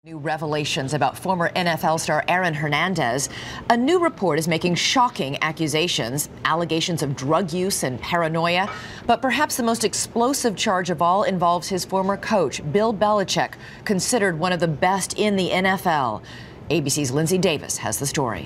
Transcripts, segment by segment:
New revelations about former NFL star Hernandez. A new report is making shocking accusations, allegations of drug use and paranoia. But perhaps the most explosive charge of all involves his former coach, Bill Belichick, considered one of the best in the NFL. ABC's Lindsay Davis has the story.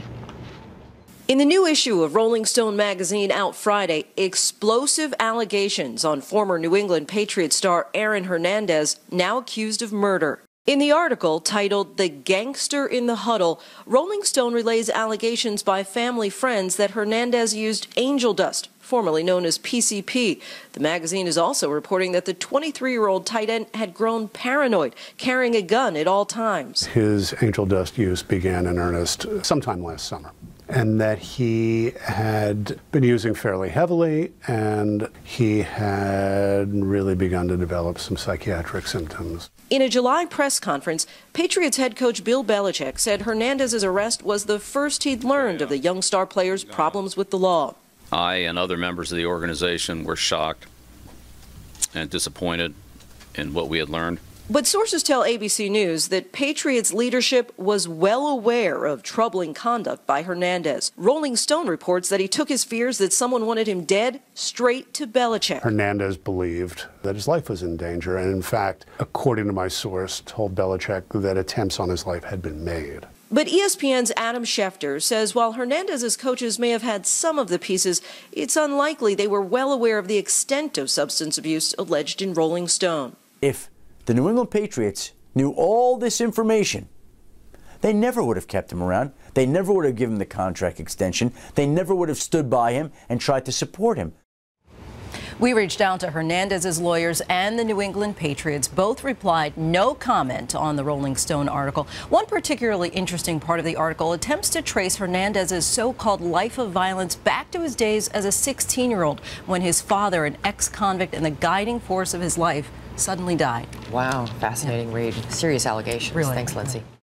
In the new issue of Rolling Stone magazine out Friday, explosive allegations on former New England Patriots star Hernandez, now accused of murder. In the article titled "The Gangster in the Huddle," Rolling Stone relays allegations by family friends that Hernandez used angel dust, formerly known as PCP. The magazine is also reporting that the 23-year-old tight end had grown paranoid, carrying a gun at all times. His angel dust use began in earnest sometime last summer, and that he had been using fairly heavily, and he had really begun to develop some psychiatric symptoms. In a July press conference, Patriots head coach Bill Belichick said Hernandez's arrest was the first he'd learned of the young star player's problems with the law. I and other members of the organization were shocked and disappointed in what we had learned. But sources tell ABC News that Patriots leadership was well aware of troubling conduct by Hernandez. Rolling Stone reports that he took his fears that someone wanted him dead straight to Belichick. Hernandez believed that his life was in danger, and in fact, according to my source, told Belichick that attempts on his life had been made. But ESPN's Adam Schefter says while Hernandez's coaches may have had some of the pieces, it's unlikely they were well aware of the extent of substance abuse alleged in Rolling Stone. If the New England Patriots knew all this information, they never would have kept him around. They never would have given him the contract extension. They never would have stood by him and tried to support him. We reached out to Hernandez's lawyers and the New England Patriots. Both replied no comment on the Rolling Stone article. One particularly interesting part of the article attempts to trace Hernandez's so-called life of violence back to his days as a 16-year-old when his father, an ex-convict and the guiding force of his life, suddenly died. Wow, fascinating read. Serious allegations. Really? Thanks, Lindsay.